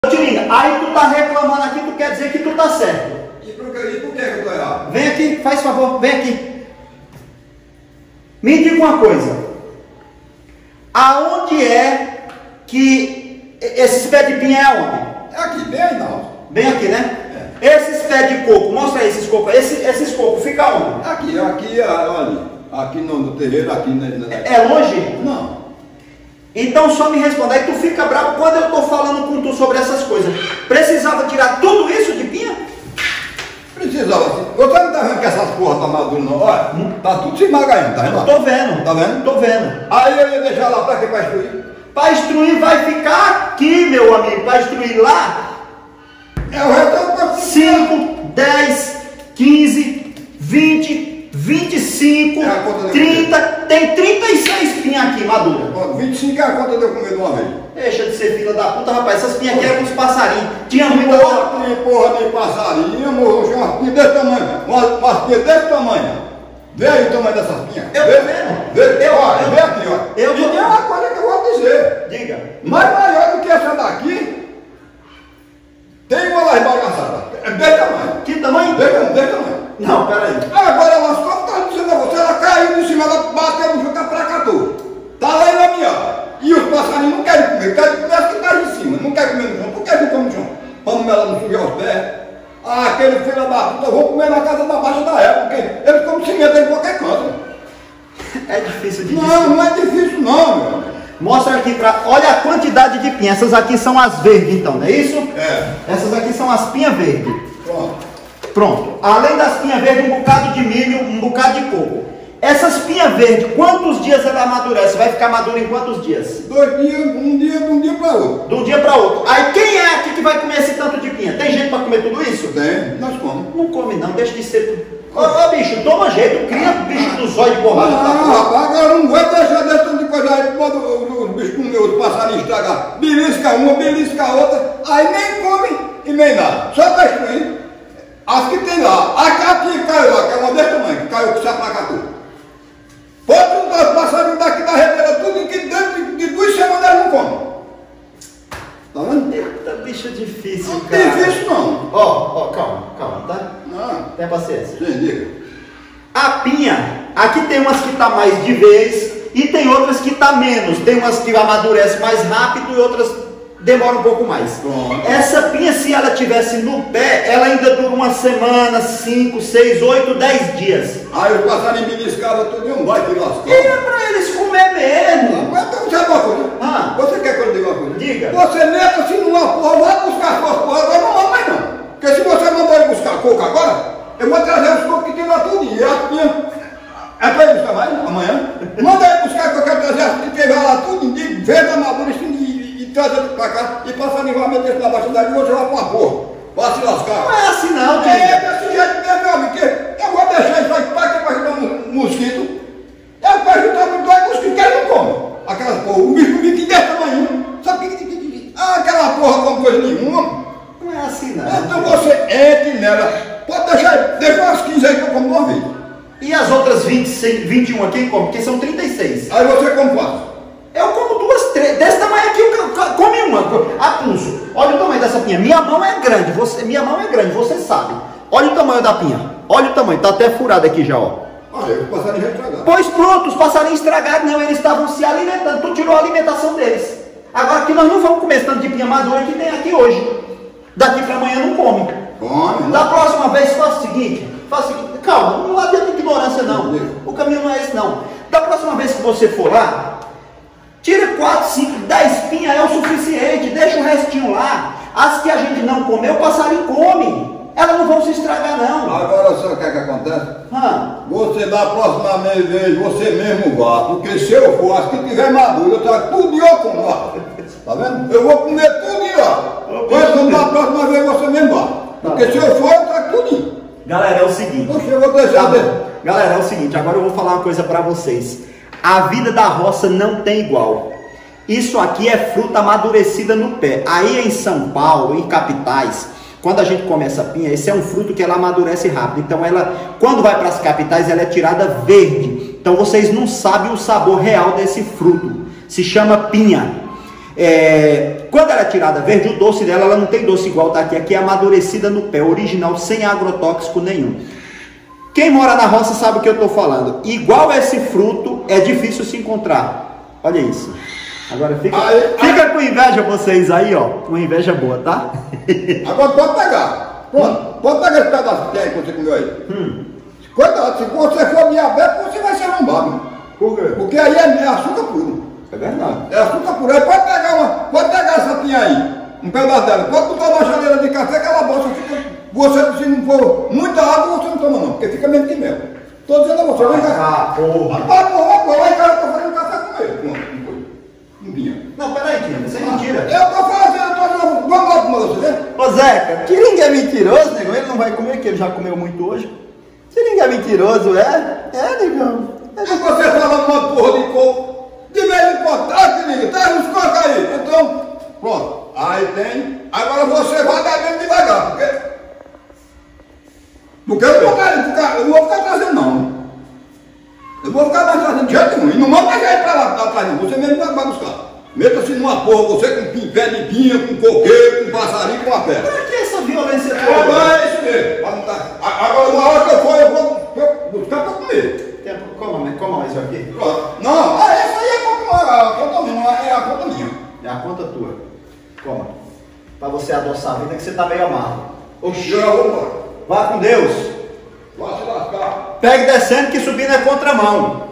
Tiringa, aí tu tá reclamando aqui, tu quer dizer que tu tá certo. E por que eu tô errado? Vem aqui, faz favor, vem aqui. Me diga uma coisa. Aonde é que esses pés de pinha é aonde? É aqui, bem aí não. Bem aqui, né? É. Esses pés de coco, mostra aí esses cocos. Esses cocos, fica onde? Aqui, olha. Aqui no terreiro, aqui É longe? Não. Então só me responda, aí tu fica bravo quando eu tô falando com tu sobre essas coisas. Precisava tirar tudo isso de pinha? Precisava assim. Você não tá vendo que essas porra tá madura não? Olha, tá tudo se esmagando, tá vendo? Tô vendo. Tá vendo? Tô vendo. Aí eu ia deixar lá pra quê? Pra instruir? Pra instruir vai ficar aqui, meu amigo. Pra instruir lá, É o retorno pra 5, 10, 15, 20, 25, É a conta de 30, tem 36 pinhas aqui, madura. 25 é a conta de eu comer de uma vez. Deixa de ser filha da puta, rapaz. Essas pinhas aqui eram uns passarinhos. Tinha muita. Porra de passarinho, morro, tinha umas pinhas desse tamanho. Umas pinhas desse tamanho. Vê aí o tamanho dessas pinhas. Eu tô vendo. Vê aqui, ó. Eu tô E tem uma coisa que eu vou dizer. Diga. Mas maior do que essa daqui, tem uma lá esbagaçada. É desse tamanho. Que tamanho? Desse tamanho. Não, peraí. Agora elas, como tá dizendo a você, ela caiu de cima, ela bateu no chão, tá pra cá tudo. Tá lá enlameada. E os passarinhos não querem comer as que tá em cima, não querem comer no chão. Por que não come no chão? Pra ela não sujar os pés. Ah, aquele filho da puta, eu vou comer na casa da baixa da época, porque eles comem cimento em qualquer canto. É difícil de Não é difícil não, meu amigo. Mostra aqui pra. Olha a quantidade de pinhas. Essas aqui são as verdes, então, não é isso? É. Essas aqui são as pinhas verdes. Pronto. Pronto. Além das pinhas verdes, um bocado de milho, um bocado de coco. Essas pinhas verdes, quantos dias ela amadurece? Vai ficar madura em quantos dias? 2 dias, de um dia para outro. De um dia para outro. Aí quem é aqui que vai comer esse tanto de pinha? Tem gente para comer tudo isso? Tem, nós comemos. Não come não, deixa de ser. Ô bicho, toma jeito, cria bicho do zóio de borracha. Não, rapaz, agora não vai deixar desse tanto de coisa aí, quando os bichos comer, os passarinhos estragar. Belisca uma, belisca a outra, aí nem come e nem nada. Só para destruir. As que tem lá, aqui caiu lá, que é uma desse tamanho, que caiu com sapracatu. Pode os passarinhos daqui da redeira, tudo que dentro de 2 semanas eles não comem. Tá vendo? Eita, bicho difícil, Não cara. tem difícil não. Ó, calma, tá? Não. Tenha paciência. Sim, diga. A pinha, aqui tem umas que tá mais de vez e tem outras que tá menos. Tem umas que amadurecem mais rápido e outras demoram um pouco mais. Pronto. Essa pinha, se ela tivesse no pé, ela ainda dura uma semana, 5, 6, 8, 10 dias. Aí os passarinhos beliscavam tudo e um vai que lascou. E é pra eles comer mesmo. Mas então, sabe uma coisa? Ah. Você quer que eu diga uma coisa? Diga. Você meta assim numa porra, vai buscar suas porras, agora não vou mais não. Porque se você mandar ele buscar coco agora, eu vou trazer os cocos que tem lá tudo. E a pinha, é pra ele buscar mais amanhã? Manda ele buscar que eu quero trazer as que tem lá tudo, de verde, amadura, e trazer pra cá, e passar em meter isso na baixa da rua, você vai pra uma porra, pra se lascar. Não é assim não, É Diga. desse jeito mesmo, meu amigo, que eu vou deixar isso aí pra que vai ajudar um mosquito. É pra ajudar com dois mosquitos que ele não come. Aquelas porra, o bicho que desse tamanho, sabe que aquela porra com coisa nenhuma. Não é assim não. Então você entre nela, pode deixa umas 15 aí que eu como uma vez. E as outras 26, 21 aqui, como? Porque são 36. Aí você come quantas? Eu como 2, 3, desse tamanho aqui, come uma, a pulso. Olha o tamanho dessa pinha. Minha mão é grande, você sabe. Olha o tamanho da pinha. Olha o tamanho, tá até furado aqui já, ó. Olha, os passarinhos já estragaram. Pois pronto, os passarinhos estragaram, não, eles estavam se alimentando, tu tirou a alimentação deles. Agora que nós não vamos comer esse tanto de pinha madura que tem aqui hoje. Daqui para amanhã não come. Come, Da próxima vez faça o seguinte, calma, não adianta ignorância não. O caminho não é esse não. Da próxima vez que você for lá, tira 4, 5, 10 pinhas é o suficiente, deixa o restinho lá. As que a gente não comeu, o passarinho come. Elas não vão se estragar não. Agora sabe o que é que acontece? Você da próxima vez, você mesmo vá, porque se eu for, as que tiver madura, eu trago tudo e eu como lá. Tá vendo? Eu vou comer tudo e lá. Mas da próxima vez você mesmo vá. Porque se eu for, eu trago tudinho. Galera, é o seguinte. Poxa, eu vou deixar Galera, é o seguinte, agora eu vou falar uma coisa pra vocês. A vida da roça não tem igual. Isso aqui é fruta amadurecida no pé. Aí em São Paulo, em capitais, quando a gente come essa pinha, esse é um fruto que ela amadurece rápido. Então ela, quando vai para as capitais, ela é tirada verde. Então vocês não sabem o sabor real desse fruto. Se chama pinha. Quando ela é tirada verde, o doce dela, ela não tem doce igual daqui. Aqui é amadurecida no pé, original, sem agrotóxico nenhum. Quem mora na roça sabe o que eu estou falando. Igual esse fruto, é difícil se encontrar. Olha isso. Agora fica com inveja vocês aí, ó. Uma inveja boa, tá? Agora pode pegar. Pronto. Pode pegar esse pedaço que tem aí que você comeu aí. Cuidado, se você for diabético, você vai ser arrombado. Por quê? Porque aí é açúcar puro. É verdade. É açúcar puro. Aí pode pegar essa pinha aí, um pedaço dela. Pode botar na chaleira de café que ela bolsa fica. Você, se não for muita água, você não toma não, porque fica menos que mel. Estou dizendo a você, vem cá. Porra. Lá em casa eu tô fazendo café com ele. Não vinha. Não, peraí, Tina, isso é mentira. Eu tô fazendo, vamos lá com você, né? Ô Zeca, que ninguém é mentiroso, negão. Ele não vai comer, que ele já comeu muito hoje. Se ninguém é mentiroso, negão. Se você fala uma porra de coco, de vez em quando, traz uns cocos aí. Então, pronto. Aí tem. Agora você vai bebendo devagar, porque eu não vou ficar trazendo não. Eu vou ficar mais trazendo de jeito nenhum. E não manda mais aí pra lá atrás não. Você mesmo vai buscar. Meta-se numa porra, você com pé de pinha, com coqueiro, com passarinho, com a pedra. Pra que essa violência toda? É isso mesmo. Agora uma hora que eu for, eu vou buscar pra comer. Coma isso aqui. Pronto. Não, essa aí é a conta minha. É a conta minha. É a conta tua. Coma. Pra você adoçar a vida que você tá meio amargo. Oxi, eu vou embora. Vá com Deus. Vai se lascar. Pegue descendo que subindo é contramão.